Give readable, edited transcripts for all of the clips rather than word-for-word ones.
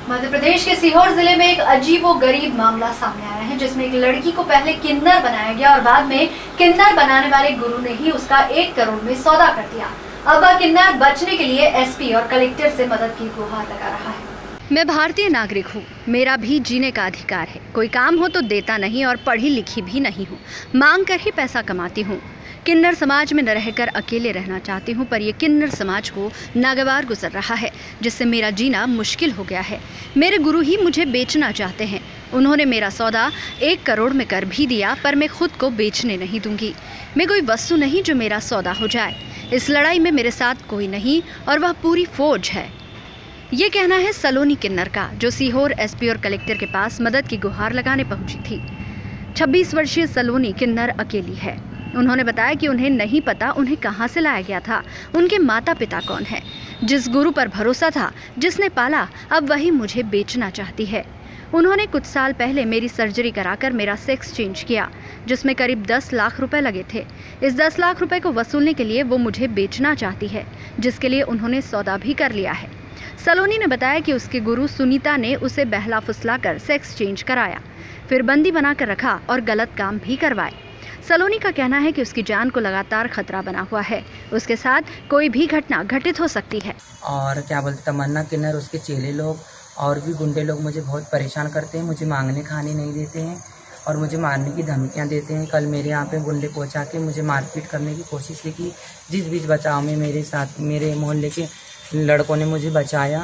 मध्य प्रदेश के सीहोर जिले में एक अजीबोगरीब मामला सामने आया है, जिसमें एक लड़की को पहले किन्नर बनाया गया और बाद में किन्नर बनाने वाले गुरु ने ही उसका 1 करोड़ में सौदा कर दिया। अब वह किन्नर बचने के लिए एसपी और कलेक्टर से मदद की गुहार लगा रहा है। मैं भारतीय नागरिक हूँ, मेरा भी जीने का अधिकार है। कोई काम हो तो देता नहीं और पढ़ी लिखी भी नहीं हूँ, मांग कर ही पैसा कमाती हूँ। किन्नर समाज में न रहकर अकेले रहना चाहती हूँ, पर यह किन्नर समाज को नागवार गुजर रहा है, जिससे मेरा जीना मुश्किल हो गया है। मेरे गुरु ही मुझे बेचना चाहते हैं। उन्होंने मेरा सौदा 1 करोड़ में कर भी दिया, पर मैं खुद को बेचने नहीं दूंगी। मैं कोई वस्तु नहीं जो मेरा सौदा हो जाए। इस लड़ाई में मेरे साथ कोई नहीं और वह पूरी फौज है। ये कहना है सलोनी किन्नर का, जो सीहोर एसपी और कलेक्टर के पास मदद की गुहार लगाने पहुंची थी। 26 वर्षीय सलोनी किन्नर अकेली है। उन्होंने बताया कि उन्हें नहीं पता उन्हें कहां से लाया गया था, उनके माता पिता कौन है। जिस गुरु पर भरोसा था, जिसने पाला, अब वही मुझे बेचना चाहती है। उन्होंने कुछ साल पहले मेरी सर्जरी कराकर मेरा सेक्स चेंज किया, जिसमें करीब 10 लाख रुपए लगे थे। इस 10 लाख रुपए को वसूलने के लिए वो मुझे बेचना चाहती है, जिसके लिए उन्होंने सौदा भी कर लिया है। सलोनी ने बताया कि उसके गुरु सुनीता ने उसे बहला फुसलाकर सेक्स चेंज कराया, फिर बंदी बनाकर रखा और गलत काम भी करवाए। सलोनी का कहना है कि उसकी जान को लगातार खतरा बना हुआ है, उसके साथ कोई भी घटना घटित हो सकती है। और क्या बोलते, तमन्ना किन्नर, उसके चेले लोग और भी गुंडे लोग मुझे बहुत परेशान करते हैं। मुझे मांगने खाने नहीं देते हैं और मुझे मारने की धमकियां देते हैं। कल मेरे यहाँ पे गुंडे पहुंचा के मुझे मारपीट करने की कोशिश की। जिस बीच बचाव में मेरे साथ मेरे मोहल्ले के लड़कों ने मुझे बचाया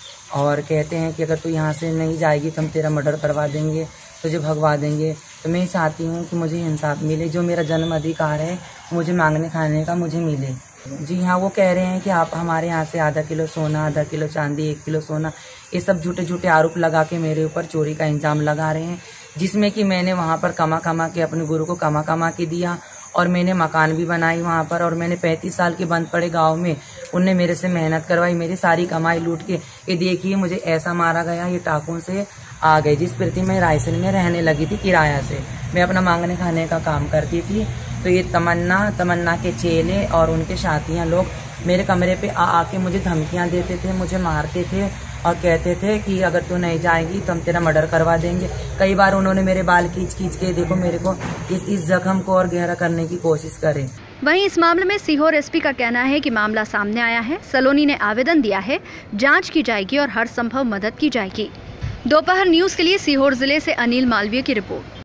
और कहते हैं कि अगर तू यहाँ से नहीं जाएगी तो हम तेरा मर्डर करवा देंगे, तुझे भगवा देंगे। तो मैं चाहती हूँ कि मुझे इंसाफ मिले, जो मेरा जन्म अधिकार है मुझे मांगने खाने का मुझे मिले। जी हाँ, वो कह रहे हैं कि आप हमारे यहाँ से आधा किलो सोना, आधा किलो चांदी, 1 किलो सोना, ये सब झूठे झूठे आरोप लगा के मेरे ऊपर चोरी का इल्जाम लगा रहे हैं, जिसमें कि मैंने वहाँ पर कमा के अपने गुरु को कमा के दिया और मैंने मकान भी बनाई वहाँ पर। और मैंने 35 साल के बंद पड़े गांव में उनने मेरे से मेहनत करवाई, मेरी सारी कमाई लूट के ये देखिए मुझे ऐसा मारा गया। ये टाकों से आ गए, जिस प्रति मैं रायसेन में रहने लगी थी किराया से। मैं अपना मांगने खाने का काम करती थी। तो ये तमन्ना के चेले और उनके साथियाँ लोग मेरे कमरे पे आके मुझे धमकियाँ देते थे, मुझे मारते थे और कहते थे कि अगर तू नहीं जाएगी तो हम तेरा मर्डर करवा देंगे। कई बार उन्होंने मेरे बाल खींच के देखो मेरे को इस जख्म को और गहरा करने की कोशिश करे। वहीं इस मामले में सीहोर एसपी का कहना है कि मामला सामने आया है, सलोनी ने आवेदन दिया है, जांच की जाएगी और हर संभव मदद की जाएगी। दोपहर न्यूज के लिए सीहोर जिले से अनिल मालवीय की रिपोर्ट।